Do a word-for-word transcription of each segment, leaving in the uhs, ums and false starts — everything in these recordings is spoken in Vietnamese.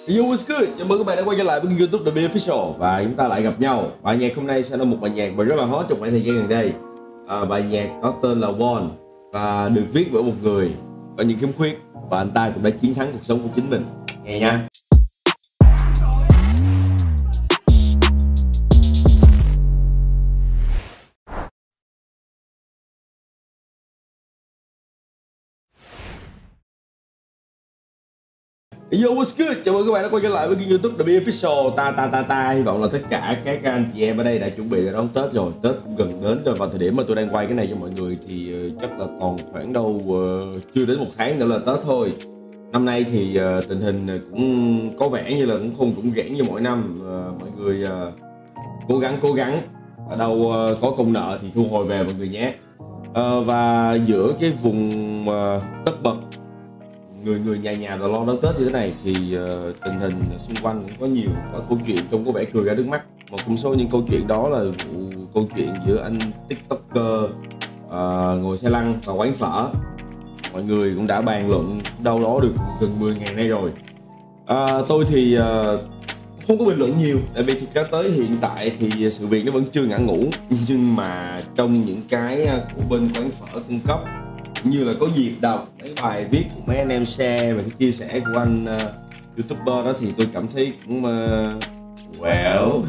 Yo, what's good? Chào mừng các bạn đã quay trở lại với YouTube The Beer Official. Và chúng ta lại gặp nhau. Bài nhạc hôm nay sẽ là một bài nhạc mà rất là hot trong khoảng thời gian gần đây. à, Bài nhạc có tên là One và được viết bởi một người có những khiếm khuyết, và anh ta cũng đã chiến thắng cuộc sống của chính mình. Nghe nha. Yo, what's good? Chào mừng các bạn đã quay trở lại với kênh YouTube The Beer Official. Ta ta ta ta hy vọng là tất cả các anh chị em ở đây đã chuẩn bị để đón Tết rồi. Tết cũng gần đến rồi. Vào thời điểm mà tôi đang quay cái này cho mọi người thì uh, chắc là còn khoảng đâu uh, chưa đến một tháng nữa là Tết thôi. Năm nay thì uh, tình hình cũng có vẻ như là cũng không cũng rẽn như mỗi năm. uh, Mọi người uh, cố gắng cố gắng ở đâu uh, có công nợ thì thu hồi về mọi người nhé. uh, Và giữa cái vùng uh, tất bật, người người nhà nhà lo đón Tết như thế này thì uh, tình hình xung quanh cũng có nhiều có câu chuyện trông có vẻ cười ra nước mắt. Một trong số những câu chuyện đó là vụ câu chuyện giữa anh TikToker uh, ngồi xe lăn và quán phở. Mọi người cũng đã bàn luận đâu đó được gần mười ngày nay rồi. uh, Tôi thì uh, không có bình luận nhiều, tại vì thực ra tới hiện tại thì sự việc nó vẫn chưa ngã ngũ. Nhưng mà trong những cái của bên quán phở cung cấp, như là có dịp đọc mấy bài viết của mấy anh em share và cái chia sẻ của anh uh, YouTuber đó, thì tôi cảm thấy cũng uh, well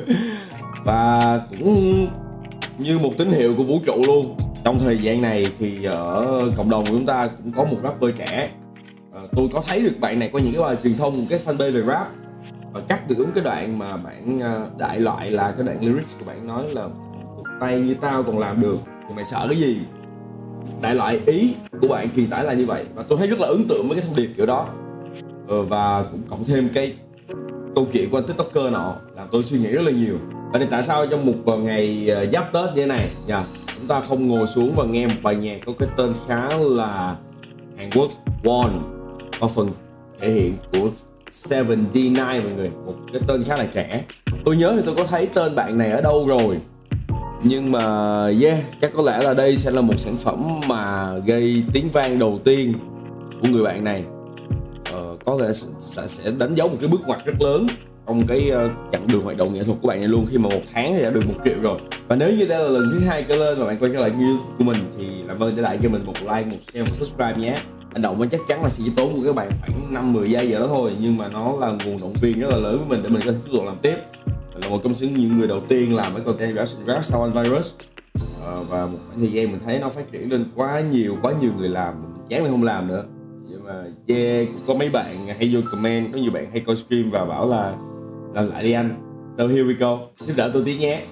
và cũng như một tín hiệu của vũ trụ luôn. Trong thời gian này thì ở cộng đồng của chúng ta cũng có một rapper trẻ. uh, Tôi có thấy được bạn này có những cái bài truyền thông, cái fanpage về rap, và cắt được đúng cái đoạn mà bạn uh, đại loại là cái đoạn lyrics của bạn nói là một tay như tao còn làm được thì mày sợ cái gì. Đại loại ý của bạn truyền tải là như vậy, và tôi thấy rất là ấn tượng với cái thông điệp kiểu đó. ờ, Và cũng cộng thêm cái câu chuyện của anh TikToker nọ làm tôi suy nghĩ rất là nhiều. Và thì tại sao trong một ngày giáp Tết như thế này nha, chúng ta không ngồi xuống và nghe một bài nhạc có cái tên khá là Hàn Quốc, One, có phần thể hiện của Seven D nine mọi người, một cái tên khá là trẻ. Tôi nhớ thì tôi có thấy tên bạn này ở đâu rồi, nhưng mà yeah, chắc có lẽ là đây sẽ là một sản phẩm mà gây tiếng vang đầu tiên của người bạn này. ờ, Có thể sẽ, sẽ đánh dấu một cái bước ngoặt rất lớn trong cái uh, chặng đường hoạt động nghệ thuật của bạn này luôn, khi mà một tháng thì đã được một triệu rồi. Và nếu như đây là lần thứ hai trở lên mà bạn quay trở lại như của mình thì làm ơn để lại cho mình một like, một share, một subscribe nhé. Hành động nó chắc chắn là sẽ chỉ tốn của các bạn khoảng năm mười giây giờ đó thôi, nhưng mà nó là nguồn động viên rất là lớn với mình để mình có thể tiếp tục làm tiếp. Là một trong những người đầu tiên làm cái content reaction rap sau anh Virus. à, Và một khoảng thời gian mình thấy nó phát triển lên quá nhiều, quá nhiều người làm, mình chán mình không làm nữa. Nhưng mà yeah, cũng có mấy bạn hay vô comment, có nhiều bạn hay coi stream và bảo là làm lại đi anh. So here we go, giúp đỡ tôi tí nhé.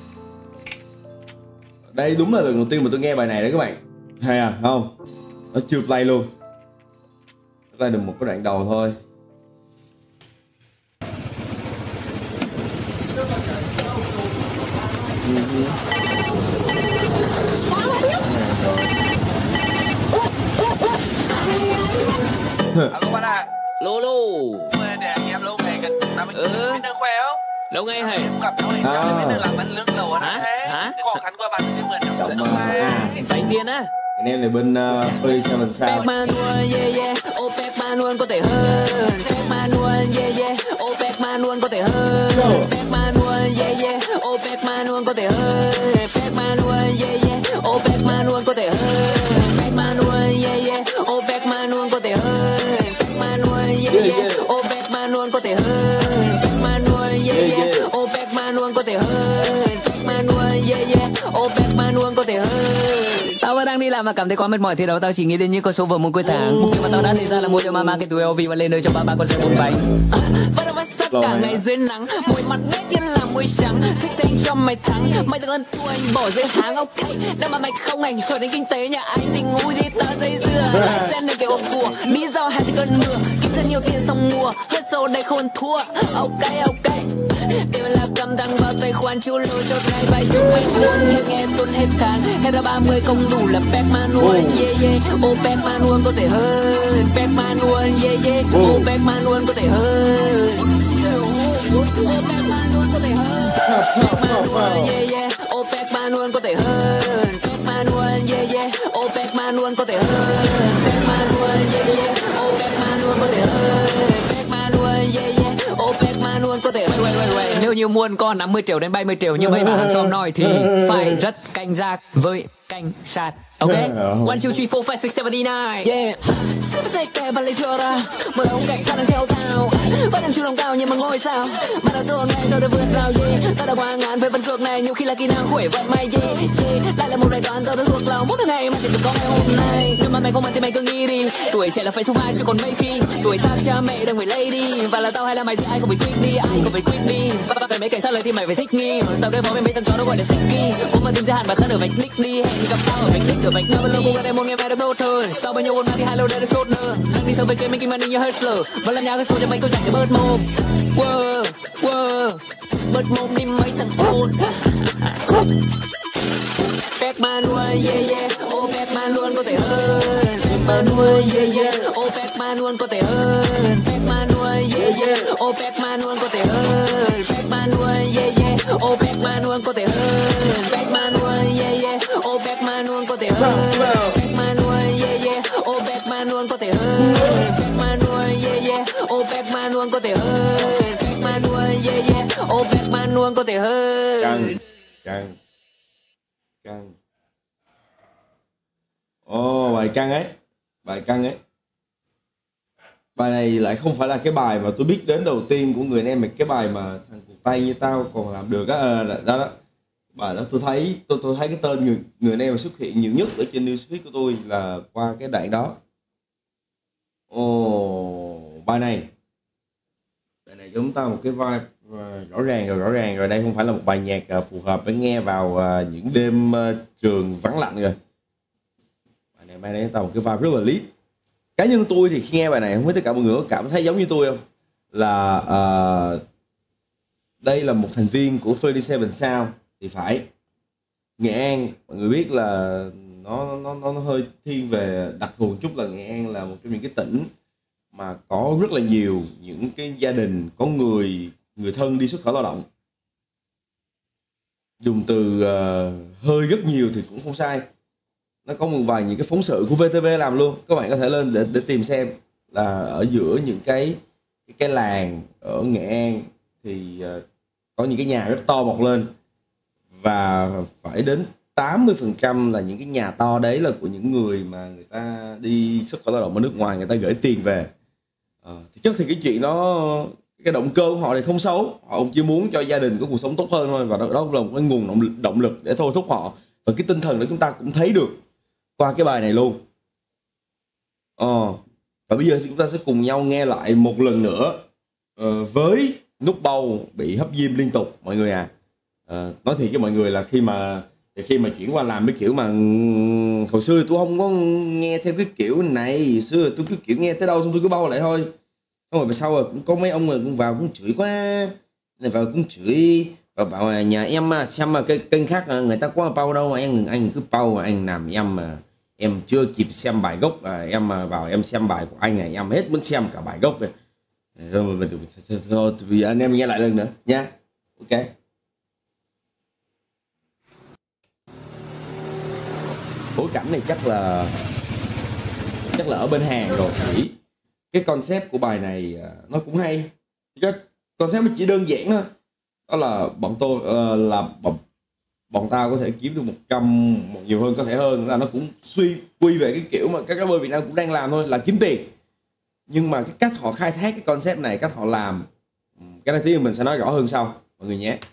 Đây đúng là lần đầu tiên mà tôi nghe bài này đó các bạn. Hay à, không? Nó chưa play luôn. Play được một cái đoạn đầu thôi. Alo bạn ạ. Lô lô. Để anh em lâu ngày gần năm anh Ừ. biết được khỏe không? Lâu ngày hả? Em gặp nhau anh em biết được làm ăn lương lầu Hả? đó thế. Hả? Khó khăn qua bạn em mượn Giọng được mà à, Vay tiền á. anh em này bên uh, ba mươi bảy sao. Pac Man luôn, yeah yeah. Ô Pac Man luôn có thể hơn. Pac Man luôn, yeah yeah. Ô Pac Man luôn có thể hơn. Pac Man luôn, yeah yeah. Ô Pac Man luôn có thể hơn. Pac Man luôn, yeah yeah. Ô Pac Man luôn có thể hơn. Pac Man luôn, yeah yeah. Ô Pac Man luôn có thể hơn. Pac Man luôn, yeah yeah. Ô Pac Man luôn có thể hơn. Pac Man luôn, yeah yeah. Ô Pac Man luôn có thể hơn. Pac Man luôn, yeah yeah. Ô Pac Man luôn có thể hơn. Tao vẫn đang đi làm mà cảm thấy quá mệt mỏi thì đâu tao chỉ nghĩ đến những con số vào mỗi cuối tháng. Mục tiêu mà tao đã đề ra là mua cho mama cái túi eo vi và lên nơi cho ba ba con xe bốn bánh. À, vẫn đang vắt sắt cả ngày dưới nắng, môi mặt nét như là môi trắng. Thích thanh cho mày thắng, mày từng ơn thua anh bỏ dưới hàng ok. Nếu mà mày không ảnh hưởng đến kinh tế nhà anh thì ngu gì tao dây dưa. Hai sen nơi cái ôm của, lý do hai thì cơn mưa, kiếm thật nhiều tiền xong mua, hết sâu đây không thua. Ok ok. Đều là cầm đăng vào tài khoản chu lô cho ngày vài chục mấy buồn, hết nghe tuần hết tháng, hết ra ba mươi không đủ là Pac Man luôn, yeah yeah. Ô Pac Man luôn có thể hơn, Pac Man luôn, yeah yeah. Ô Pac Man luôn có thể hơn, ô Pac Man luôn có thể hơn, Pac Man luôn, yeah yeah. Ô Pac Man luôn có thể hơn, Pac Man luôn, yeah yeah. Ô Pac Man luôn có thể hơn, Pac Man luôn, yeah yeah. Ô Pac Man luôn có thể hơn, Pac Man luôn, yeah yeah. bao nhiêu muôn con năm mươi triệu đến bảy mươi triệu như mấy bà hàng xóm nói thì phải rất cảnh giác với cảnh sát. Ok, one two three four five six seven eight nine. Yeah, xếp dây kè và lấy cho ra. Một đống cảnh sát đang theo tao, vẫn đang chu lòng cao như một ngôi sao. Mà đã tôi ngày tôi đã vượt rào yeah. Tao đã qua ngàn với vân cược này, nhiều khi là kỹ năng khỏe vận may yeah yeah. Lại là một bài toán tôi đã thuộc lòng mỗi ngày mà chỉ được có ngày hôm nay. Nếu mà mày không ăn thì mày cứ nghĩ đi, tuổi trẻ là phải sống vai chứ còn mấy khi tuổi tác cha mẹ đang phải lấy đi. Và là tao hay là mày thì ai cũng phải quit đi, ai cũng phải quit đi. Và phải mấy cảnh sát lời thì mày phải thích nghi. Tao đối phó với mấy thằng chó nó gọi là sticky. Muốn mà tìm ra hẳn bản thân ở vạch nick đi, hẹn thì gặp tao ở vạch nick. Ở vạch nào lâu cũng em muốn nghe mẹ được tốt hơn. Sau bao nhiêu ôn thì hai lô đã được chốt nơ. Đang đi sâu về trên making money như hustler. Và làm nhà cái số cho mấy câu chạy cho bớt mồm. Wow, wow, bớt mồm đi mấy thằng ôn. Pac-Man luôn, yeah yeah. Oh Pac-Man luôn có thể hơn. Pac-Man luôn, yeah yeah. Oh Pac-Man luôn có thể hơn. Pac-Man luôn, yeah yeah. Oh Pac-Man luôn có thể hơn. Pac-Man luôn, yeah yeah. Oh Pac-Man luôn có thể hơn. Pac-Man luôn, yeah yeah. Oh Pac-Man luôn có thể hơn. Pac-Man luôn, yeah yeah. Oh Pac-Man luôn có thể hơn. Pac-Man luôn, yeah yeah. Oh Pac-Man luôn có thể hơn. Pac-Man luôn, yeah yeah. Oh Pac-Man luôn có thể hơn. Căng, căng, căng. Ồ, oh, bài căng ấy, bài căng ấy. Bài này lại không phải là cái bài mà tôi biết đến đầu tiên của người anh em, mà cái bài mà thằng cụt tay như tao còn làm được á, à, đó đó. Bài đó tôi thấy tôi tôi thấy cái tên người người anh em xuất hiện nhiều nhất ở trên newsfeed của tôi là qua cái đoạn đó. Ồ, oh, bài này, bài này cho chúng ta một cái vibe uh, rõ ràng rồi, rõ ràng rồi. Đây không phải là một bài nhạc uh, phù hợp với nghe vào uh, những đêm uh, trường vắng lạnh rồi. Bài này, bài này chúng ta một cái vibe rất là lit. Cá nhân tôi thì khi nghe bài này, không biết tất cả mọi người có cảm thấy giống như tôi không, là uh, đây là một thành viên của ba mươi bảy Sound thì phải. Nghệ An mọi người biết là nó nó nó hơi thiên về đặc thù một chút, là Nghệ An là một trong những cái tỉnh mà có rất là nhiều những cái gia đình có người người thân đi xuất khẩu lao động. Dùng từ uh, hơi rất nhiều thì cũng không sai. Nó có một vài những cái phóng sự của vê tê vê làm luôn, các bạn có thể lên để để tìm xem là ở giữa những cái cái, cái làng ở Nghệ An thì uh, có những cái nhà rất to mọc lên, và phải đến tám mươi phần trăm là những cái nhà to đấy là của những người mà người ta đi xuất khẩu lao động ở nước ngoài, người ta gửi tiền về. À, thì chắc thì cái chuyện đó, cái động cơ của họ thì không xấu, họ chỉ muốn cho gia đình có cuộc sống tốt hơn thôi, và đó, đó cũng là một cái nguồn động, động lực để thôi thúc họ, và cái tinh thần đó chúng ta cũng thấy được qua cái bài này luôn. Ờ, và bây giờ thì chúng ta sẽ cùng nhau nghe lại một lần nữa uh, với nút bầu bị hấp diêm liên tục mọi người à. Uh, nói thiệt với mọi người là khi mà thì khi mà chuyển qua làm cái kiểu mà hồi xưa tôi không có nghe theo cái kiểu này, hồi xưa tôi cứ kiểu nghe tới đâu xong tôi cứ bâu lại thôi, xong rồi về sau rồi cũng có mấy ông người cũng vào cũng chửi quá, này vào cũng chửi và bảo là nhà em xem mà cái kênh khác người ta có bao đâu mà anh anh cứ bao mà anh làm em mà em chưa kịp xem bài gốc, à, em mà vào em xem bài của anh này em hết muốn xem cả bài gốc rồi. Thôi, thôi vì anh em nghe lại lần nữa nha. Ok. Bối cảnh này chắc là chắc là ở bên Hàn rồi. Chỉ cái concept của bài này nó cũng hay. Cái concept nó chỉ đơn giản thôi. Đó là bọn tôi uh, là bọn, bọn tao có thể kiếm được một trăm, một nhiều hơn có thể hơn, là nó cũng suy quy về cái kiểu mà các rapper Việt Nam cũng đang làm thôi, là kiếm tiền. Nhưng mà cái cách họ khai thác cái concept này, cách họ làm, cái này tí mình sẽ nói rõ hơn sau mọi người nhé.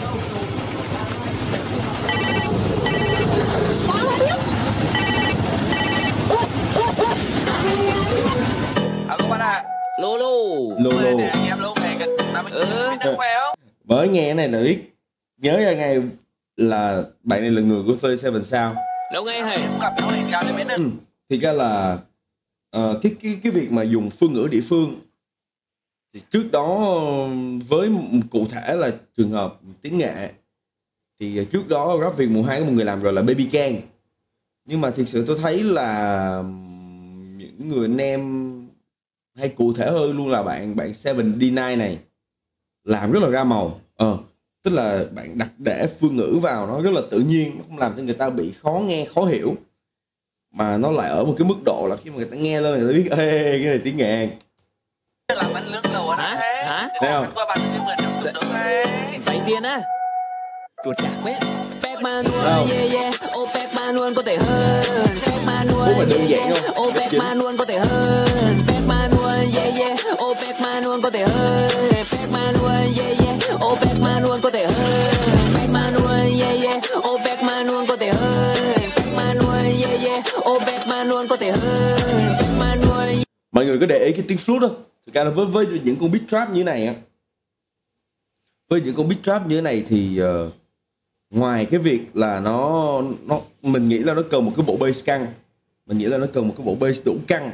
Alo bạn ạ. Lô lô. Lô lô. Để anh em lâu ngày gần năm mươi Ừ. biết khỏe không? Mới nghe cái này là biết, nhớ ra ngay là bạn này là người của ba mươi bảy Sound. Lâu ngày hả? Em gặp nhau thì gào lên biết được. Ừ. Thì ra là uh, cái cái cái việc mà dùng phương ngữ địa phương thì trước đó với cụ thể là trường hợp tiếng Nghệ thì trước đó Rap Việt mùa hai có một người làm rồi là Baby Can. Nhưng mà thực sự tôi thấy là những người anh em, hay cụ thể hơn luôn là bạn bạn bảy D chín này làm rất là ra màu. Ờ, tức là bạn đặt để phương ngữ vào nó rất là tự nhiên, nó không làm cho người ta bị khó nghe, khó hiểu, mà nó lại ở một cái mức độ là khi mà người ta nghe lên người ta biết ê cái này tiếng Nghệ An. Làm ăn lương lầu nó thế. Hả? Thấy không? Qua bạn cái vườn tưởng ấy. Vay tiền á. Chuột chạc quá. Opec Manuel, yeah yeah. Opec Manuel có thể hơn. Opec Manuel, yeah yeah. Opec Manuel có thể hơn. Opec Manuel, yeah yeah. Opec Manuel có thể hơn. Opec Manuel, yeah yeah. Opec Manuel có thể hơn. Opec Manuel, yeah yeah. Opec Manuel có thể hơn. Opec Manuel, yeah yeah. Opec Manuel có thể hơn. Opec Manuel. Mọi người có để ý cái tiếng flute không? Thực ra là với với những con beat trap như thế này á, với những con beat trap như thế này thì uh, ngoài cái việc là nó nó mình nghĩ là nó cần một cái bộ bass căng, mình nghĩ là nó cần một cái bộ bass đủ căng,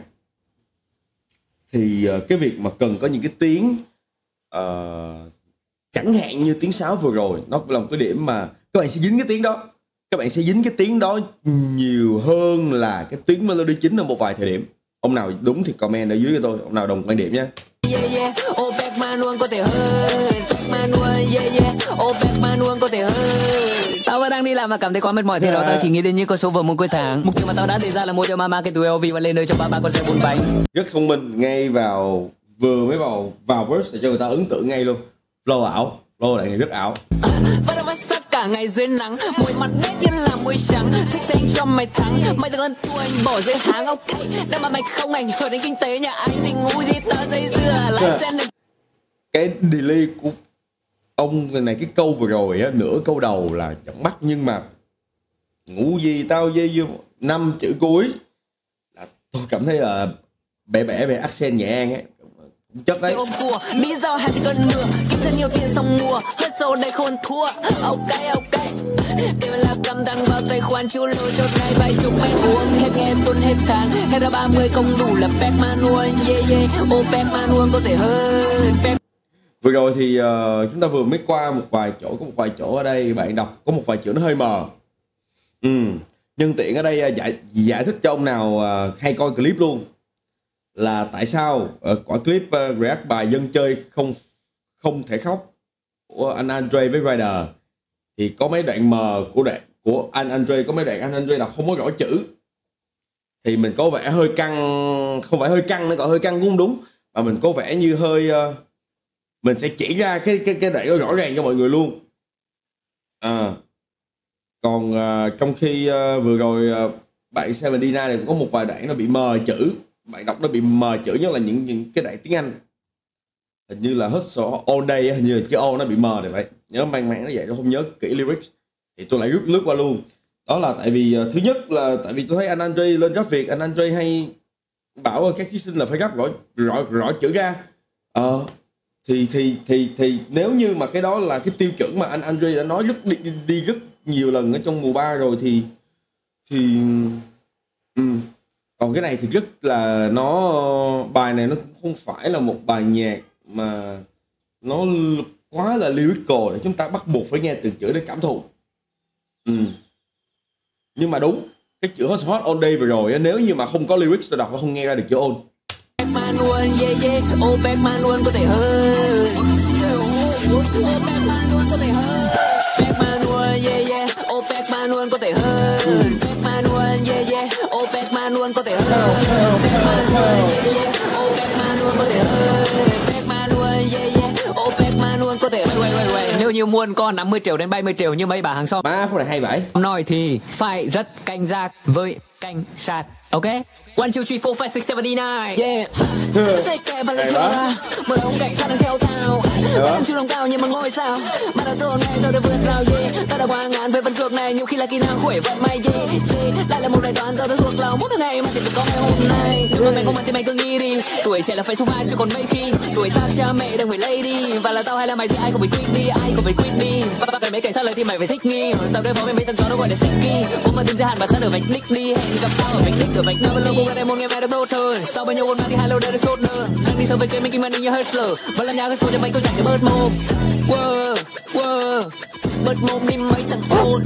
thì uh, cái việc mà cần có những cái tiếng uh, chẳng hạn như tiếng sáo vừa rồi, nó là một cái điểm mà các bạn sẽ dính cái tiếng đó, các bạn sẽ dính cái tiếng đó nhiều hơn là cái tiếng melody chính ở một vài thời điểm. Ông nào đúng thì comment ở dưới cho tôi, ông nào đồng quan điểm nhé. Yeah yeah, Opec Manuel có thể hơn. Opec Manuel, yeah yeah, Opec Manuel có thể hơn. Tao vẫn đang đi làm và cảm thấy quá mệt mỏi, thế đó tao chỉ nghĩ đến những con số vào một cuối tháng. Mục tiêu mà tao đã đề ra là mua cho mama cái túi lờ vê và lên nơi cho ba ba con xe bốn bánh. Rất thông minh, ngay vào vừa mới vào vào verse để cho người ta ấn tượng ngay luôn. Flow ảo, flow lại rất ảo. Vẫn đang sắp cả ngày dưới nắng, môi mặt nét như là muối trắng. Thích thanh cho mày thắng, mày từng hơn thua anh bỏ dưới hàng, ok. Nếu mà mày không ảnh hưởng đến kinh tế nhà anh thì ngu gì tao dây dưa lại trên này. Cái delay của ông này, cái câu vừa rồi á, nửa câu đầu là chẳng bắt, nhưng mà ngủ gì tao dây vô năm chữ cuối là tôi cảm thấy là bẻ bẻ về accent Nghệ An ấy, chất đấy. Ôm cua, lý do hai thì cơn mưa, kiếm thật nhiều tiền xong mua, hết số đây không thua, ok ok. Đều là cầm tăng vào tài khoản chu lô cho ngày vài chục mét vuông, hết nghe tuần hết tháng, hết ra ba mươi không đủ là Opec Manuel, yeah yeah, Opec Manuel có thể hơn. Opec. Vừa rồi thì uh, chúng ta vừa mới qua một vài chỗ, có một vài chỗ ở đây bạn đọc có một vài chữ nó hơi mờ. Ừ. Nhân tiện ở đây uh, giải giải thích cho ông nào uh, hay coi clip luôn là tại sao uh, quả clip uh, react bài dân chơi không không thể khóc của anh Andre với Rider thì có mấy đoạn mờ của đoạn của anh Andre, có mấy đoạn anh Andre đọc không có rõ chữ, thì mình có vẻ hơi căng, không phải hơi căng nữa, còn hơi căng cũng không đúng, mà mình có vẻ như hơi uh, mình sẽ chỉ ra cái cái cái đoạn đó rõ ràng cho mọi người luôn. À, còn uh, trong khi uh, vừa rồi uh, bạn Seven D này cũng có một vài đoạn nó bị mờ chữ, bạn đọc nó bị mờ chữ, nhất là những những cái đoạn tiếng Anh, hình như là hustle all day, hình như là chữ O nó bị mờ này vậy, nhớ mang máng nó vậy, tôi không nhớ kỹ lyrics thì tôi lại rút lướt qua luôn. Đó là tại vì uh, thứ nhất là tại vì tôi thấy anh Andre lên rap Việt, anh Andre hay bảo các thí sinh là phải rap rõ rõ rõ chữ ra. Ờ uh, thì thì thì thì nếu như mà cái đó là cái tiêu chuẩn mà anh Andre đã nói rất đi, đi, đi rất nhiều lần ở trong mùa ba rồi thì thì um, còn cái này thì rất là nó bài này nó không phải là một bài nhạc mà nó quá là lyrical để chúng ta bắt buộc phải nghe từng chữ để cảm thụ. Um. Nhưng mà đúng cái chữ hot hot all day vừa rồi nếu như mà không có lyrics tôi đọc nó không nghe ra được chữ on. Opec Manuel, yeah yeah, Opec Manuel có thể hơn. Opec Manuel có thể hơn. Opec Manuel, yeah yeah, Opec Manuel có thể hơn. Opec Manuel, yeah yeah, Opec Manuel có thể hơn. Opec Manuel, yeah yeah, Opec Manuel có thể hơn. Opec Manuel, yeah yeah, Opec Manuel có thể hơn. Nếu như muôn con năm mươi triệu đến bảy mươi triệu như mấy bà hàng xóm Má không này hay vậy. nói thì phải rất cảnh giác với cảnh sát, ok? One, two, three, four, five, six, seven, eight, nine. Yeah. Xe kẹ và lên ra. Một đống cảnh sát đang theo tao. Tao đang chui lòng cao như một ngôi sao. Mà đã tồn này tao đã vượt rào, yeah. Tao đã qua ngàn với vân cược này, nhiều khi là kỹ năng khỏe vận may, yeah, yeah. Lại là một bài toán tao đã thuộc lòng muốn ngày mà thì có ngày hôm nay. Nếu mà mày không ăn thì mày cứ nghĩ đi. Tuổi trẻ là phải sống vai chứ còn mấy khi. Tuổi tác cha mẹ đang phải lấy đi. Và là tao hay là mày thì ai cũng phải quit đi, ai cũng phải quit đi. Và và mấy cảnh sát lời thì mày phải thích nghi. Tao đối phó với mấy thằng chó nó gọi là sticky. Ôm mà từng giới hạn bản thân ở vạch nick đi. Hẹn gặp tao ở vạch nick ở vạch Navarro. Ga đây một ngày mai được tốt hơn. Sau bao nhiêu ôn mang thì hello đã được tốt nữa. Đang đi sâu về trên making money như hustler. Và làm nhà cái số cho mấy câu chẳng cho bớt mồm. Wow, wow, bớt mồm đi mấy thằng ôn.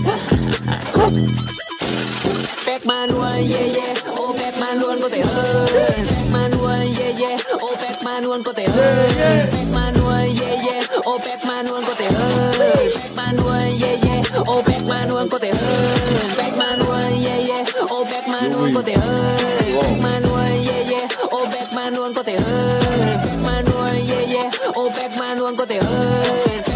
Opec Manuel, yeah yeah, Opec Manuel có thể hơn. Opec Manuel, yeah yeah, Opec Manuel có thể hơn. Opec Manuel, yeah yeah, Opec Manuel có thể hơn. Opec Manuel, yeah yeah, Opec Manuel có thể hơn. Opec Manuel, yeah yeah, Opec Manuel có thể hơn. Opec Manuel, yeah yeah, Opec Manuel có thể hơn. Opec Manuel, yeah yeah, Opec Manuel có thể hơn.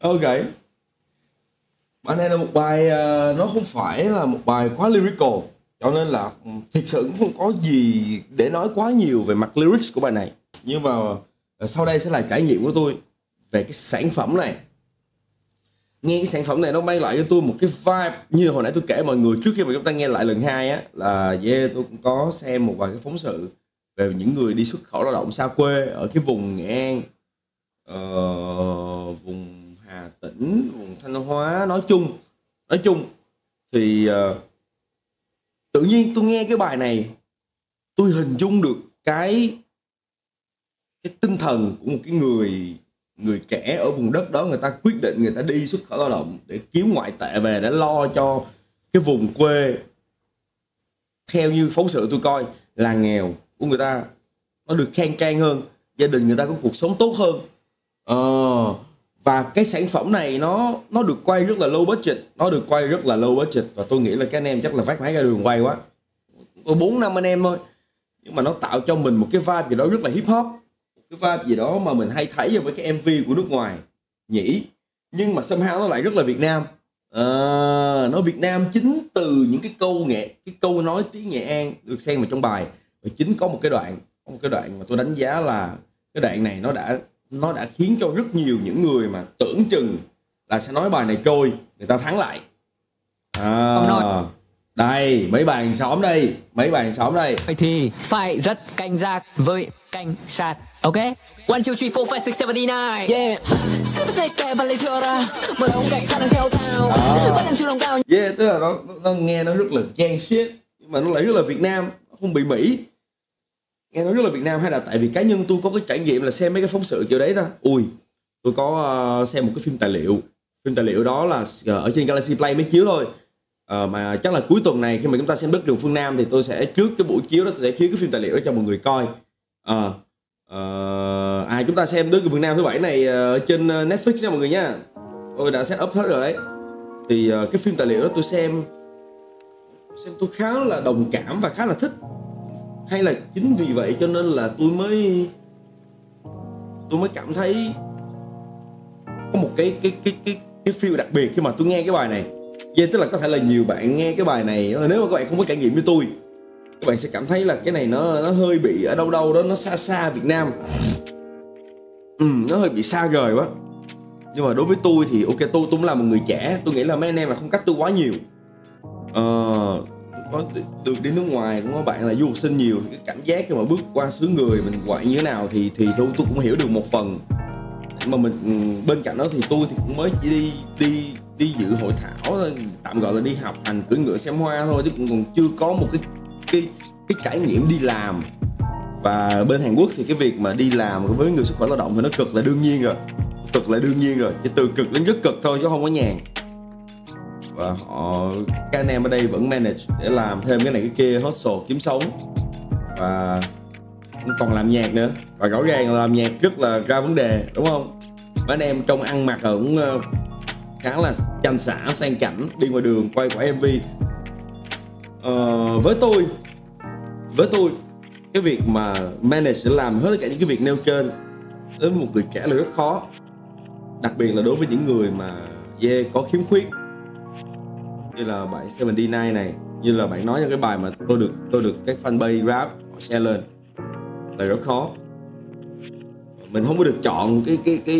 Ok. Bài này là một bài uh, nó không phải là một bài quá lyrical, cho nên là thực sự cũng không có gì để nói quá nhiều về mặt lyrics của bài này. Nhưng mà uh, sau đây sẽ là trải nghiệm của tôi về cái sản phẩm này. Nghe cái sản phẩm này nó mang lại cho tôi một cái vibe như hồi nãy tôi kể mọi người trước khi mà chúng ta nghe lại lần hai á, là yeah, tôi cũng có xem một vài cái phóng sự về những người đi xuất khẩu lao động xa quê ở cái vùng Nghệ An, uh, vùng Hà Tĩnh, vùng Thanh Hóa nói chung. Nói chung thì uh, tự nhiên tôi nghe cái bài này, tôi hình dung được cái cái tinh thần của một cái người người trẻ ở vùng đất đó. Người ta quyết định người ta đi xuất khẩu lao động để kiếm ngoại tệ về để lo cho cái vùng quê. Theo như phóng sự tôi coi, làng nghèo của người ta nó được khang trang hơn, gia đình người ta có cuộc sống tốt hơn. Ờ, và cái sản phẩm này nó nó được quay rất là low budget, nó được quay rất là low budget, và tôi nghĩ là các anh em chắc là vác máy ra đường quay quá, có bốn năm anh em thôi, nhưng mà nó tạo cho mình một cái vibe gì đó rất là hip hop, cái vibe gì đó mà mình hay thấy với cái em vê của nước ngoài nhỉ, nhưng mà somehow nó lại rất là Việt Nam. À, nó Việt Nam chính từ những cái câu nghệ, cái câu nói tiếng Nghệ An được xen vào trong bài. Và chính có một cái đoạn, có một cái đoạn mà tôi đánh giá là cái đoạn này nó đã nó đã khiến cho rất nhiều những người mà tưởng chừng là sẽ nói bài này trôi, người ta thắng lại. À, đây mấy bạn hàng xóm đây, mấy bạn hàng xóm đây. Thì phải rất cảnh giác với cảnh sát, ok? One, two, three, four, five, six, seven, eight, nine. Yeah. Yeah, tức là nó, nó, nó nghe nó rất là gang shit, nhưng mà nó lại rất là Việt Nam, nó không bị Mỹ. Nghe nó rất là Việt Nam, hay là tại vì cá nhân tôi có cái trải nghiệm là xem mấy cái phóng sự kiểu đấy đó. Ui, tôi có uh, xem một cái phim tài liệu. Phim tài liệu đó là uh, ở trên Galaxy Play mới chiếu thôi. Uh, mà chắc là cuối tuần này khi mà chúng ta xem Đất Rừng Phương Nam thì tôi sẽ trước cái buổi chiếu đó tôi sẽ chiếu cái phim tài liệu đó cho mọi người coi. Uh, uh, à chúng ta xem Đất Rừng Phương Nam thứ bảy này ở uh, trên Netflix nha mọi người nha. Tôi đã set up hết rồi đấy. Thì uh, cái phim tài liệu đó tôi xem xem tôi khá là đồng cảm và khá là thích. Hay là chính vì vậy cho nên là tôi mới tôi mới cảm thấy có một cái cái cái cái cái feel đặc biệt khi mà tôi nghe cái bài này. Yeah, tức là có thể là nhiều bạn nghe cái bài này, nếu mà các bạn không có trải nghiệm với tôi, các bạn sẽ cảm thấy là cái này nó nó hơi bị ở đâu đâu đó, nó xa xa Việt Nam. Ừ, nó hơi bị xa rời quá. Nhưng mà đối với tôi thì ok, tôi tôi cũng là một người trẻ, tôi nghĩ là mấy anh em là không cách tôi quá nhiều. Ờ, có được đi nước ngoài, cũng có bạn là du học sinh nhiều, thì cái cảm giác khi mà bước qua xứ người mình quậy như thế nào thì thì tôi tôi cũng hiểu được một phần. Mà mình bên cạnh đó thì tôi thì cũng mới chỉ đi đi đi dự hội thảo thôi, tạm gọi là đi học hành cưỡi ngựa xem hoa thôi, chứ cũng còn chưa có một cái cái cái trải nghiệm đi làm. Và bên Hàn Quốc thì cái việc mà đi làm với người xuất khẩu lao động thì nó cực là đương nhiên rồi, cực là đương nhiên rồi, chỉ từ cực đến rất cực thôi chứ không có nhàn. Và họ, các anh em ở đây vẫn manage để làm thêm cái này cái kia, hustle kiếm sống, và còn làm nhạc nữa. Và rõ ràng là làm nhạc rất là ra vấn đề, đúng không? Mấy anh em trong ăn mặc cũng khá là chanh xả sang chảnh, đi ngoài đường quay quả em vê. Ờ, với tôi với tôi cái việc mà manage để làm hết tất cả những cái việc nêu trên đối với một người trẻ là rất khó, đặc biệt là đối với những người mà yeah, có khiếm khuyết như là bạn seven D nine này, như là bạn nói trong cái bài mà tôi được tôi được các fanpage rap họ share lên, là rất khó. Mình không có được chọn cái cái cái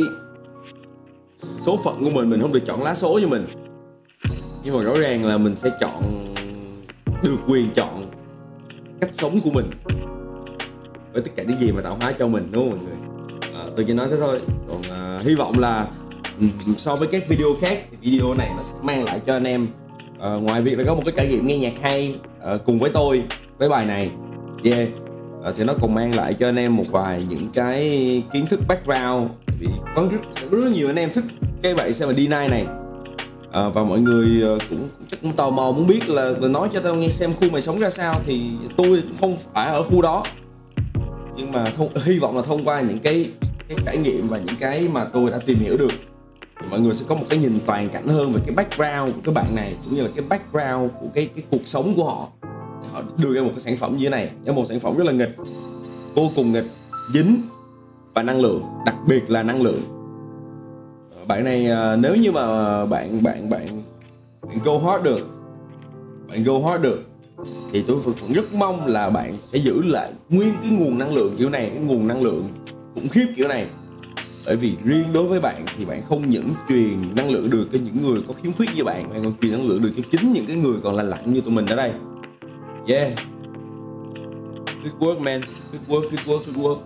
số phận của mình, mình không được chọn lá số cho mình, nhưng mà rõ ràng là mình sẽ chọn được quyền chọn cách sống của mình với tất cả những gì mà tạo hóa cho mình, đúng không mọi người? À, tôi chỉ nói thế thôi. Còn à, hy vọng là so với các video khác thì video này nó sẽ mang lại cho anh em à, ngoài việc là có một cái trải nghiệm nghe nhạc hay à, cùng với tôi với bài này, yeah, à, thì nó còn mang lại cho anh em một vài những cái kiến thức background, vì có rất, sẽ có rất nhiều anh em thích cái bài seven D nine này. À, và mọi người cũng, cũng chắc cũng tò mò muốn biết là nói cho tao nghe xem khu mày sống ra sao, thì tôi cũng không phải ở khu đó, nhưng mà thông, hy vọng là thông qua những cái, cái trải nghiệm và những cái mà tôi đã tìm hiểu được thì mọi người sẽ có một cái nhìn toàn cảnh hơn về cái background của các bạn này, cũng như là cái background của cái, cái cuộc sống của họ, để họ đưa ra một cái sản phẩm như thế này, là một sản phẩm rất là nghịch, vô cùng nghịch, dính và năng lượng, đặc biệt là năng lượng. Bạn này uh, nếu như mà bạn bạn bạn bạn go hard được, bạn go hard được thì tôi vẫn rất mong là bạn sẽ giữ lại nguyên cái nguồn năng lượng kiểu này, cái nguồn năng lượng khủng khiếp kiểu này. Bởi vì riêng đối với bạn thì bạn không những truyền năng lượng được cho những người có khiếm khuyết như bạn, bạn còn truyền năng lượng được cho chính những cái người còn lành lặn như tụi mình ở đây. Yeah. Good work man, good work, good work, good work.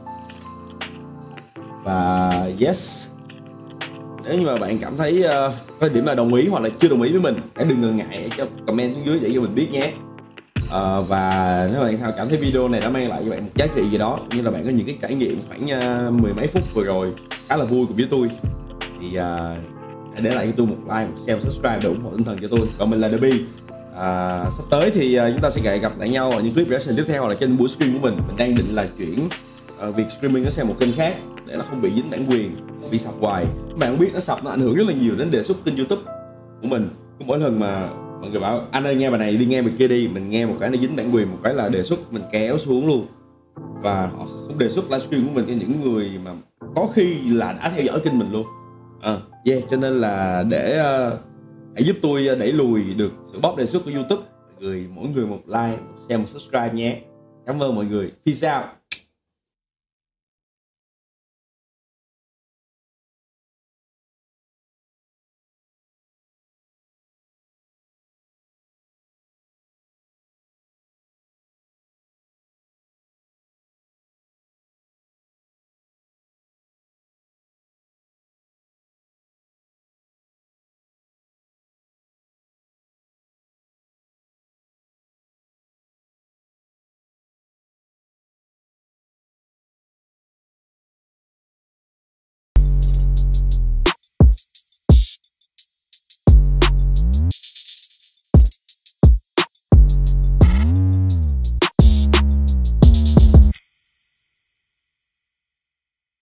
Và yes, nếu như mà bạn cảm thấy uh, có điểm là đồng ý hoặc là chưa đồng ý với mình, hãy đừng ngần ngại cho comment xuống dưới để cho mình biết nhé. Uh, và nếu bạn cảm thấy video này đã mang lại cho bạn một giá trị gì đó, như là bạn có những cái trải nghiệm khoảng uh, mười mấy phút vừa rồi khá là vui cùng với tôi, thì uh, hãy để lại cho tôi một like, một share, một subscribe để ủng hộ tinh thần cho tôi. Còn mình là The Bee. Uh, sắp tới thì uh, chúng ta sẽ gặp lại nhau ở những clip reaction tiếp theo, hoặc là trên buổi stream của mình. Mình đang định là chuyển uh, việc streaming nó sang một kênh khác để nó không bị dính bản quyền, bị sập hoài. Các bạn cũng biết nó sập nó ảnh hưởng rất là nhiều đến đề xuất kênh YouTube của mình. Mỗi lần mà mọi người bảo anh ơi nghe bài này đi, nghe bài kia đi, mình nghe một cái nó dính bản quyền, một cái là đề xuất mình kéo xuống luôn. Và họ không đề xuất livestream của mình cho những người mà có khi là đã theo dõi kênh mình luôn. À, yeah, cho nên là để uh, hãy giúp tôi đẩy lùi được sự bóp đề xuất của YouTube. Mọi người mỗi người một like, một share, một subscribe nhé. Cảm ơn mọi người. Peace out.